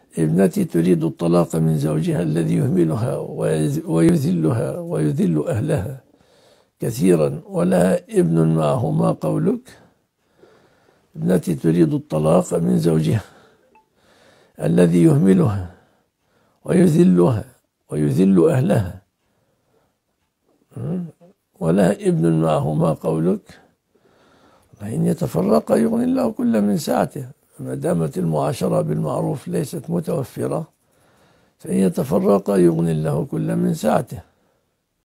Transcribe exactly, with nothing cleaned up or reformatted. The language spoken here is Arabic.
ابنتي تريد الطلاق من زوجها الذي يهملها ويذلها ويذل أهلها كثيرا ولها ابن معه، ما قولك؟ ابنتي تريد الطلاق من زوجها الذي يهملها ويذلها ويذل أهلها ولها ابن معه، ما قولك؟ إن يتفرق يغني الله كل من سعته، ما دامت المعاشرة بالمعروف ليست متوفرة، فإن يتفرق يغني الله كل من سعته.